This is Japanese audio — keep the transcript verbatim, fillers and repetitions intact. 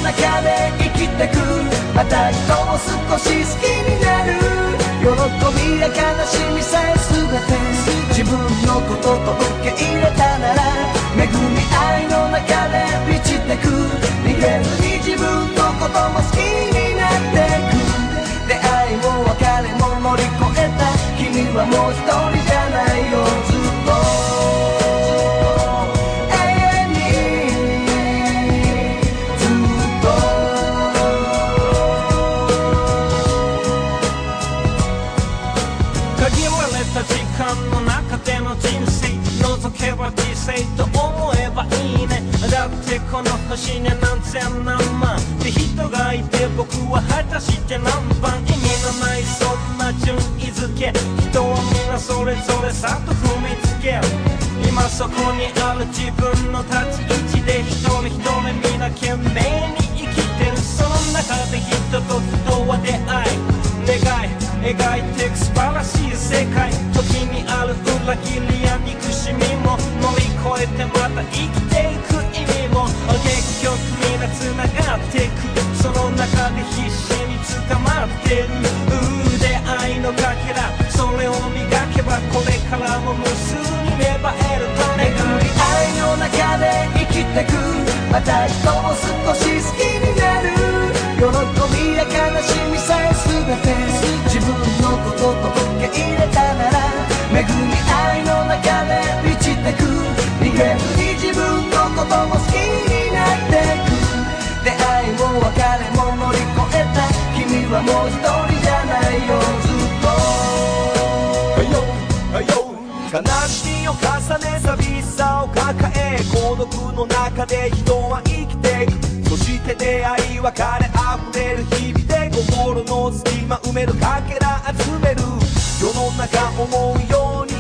中で生きてく。また人を少し好きになる。喜びや悲しみさえ全て自分のことと受け入れたなら、恵み愛の中で満ちてく。逃げずに自分のことも好きになってく。出会いも別れも乗り越えた。君はもう一人じゃないよ、ずっと時間の中での人生覗けば小さいと思えばいいね。だってこの星には何千何万って人がいて、僕は果たして何番。意味のないそんな順位付け、人は皆それぞれさっと踏みつける。今そこにある自分の立ち位置で一人一人皆懸命に生きてる。その中で人と人は出会い願い描いてく素晴らしい世界。時にある裏切りや憎しみも乗り越えてまた生きていく意味も、結局みんな繋がっていく。その中で必死に捕まってる出会いのかけら、それを磨けばこれからも無数に芽生える。 巡り愛の中で生きてく。また人を少し好きになる。喜びや悲しみさえ全て自分のことと受け入れたなら、恵み愛の中で満ちてく。逃げずに自分のことも好きになってく。出会いも別れも乗り越えた。君はもう一人じゃないよ、ずっと悲しみを重ね寂しさを抱え、孤独の中で人は生きていく。そして出会い別れ溢れる日々で心の隙間埋めるかけら集める。世の中思うように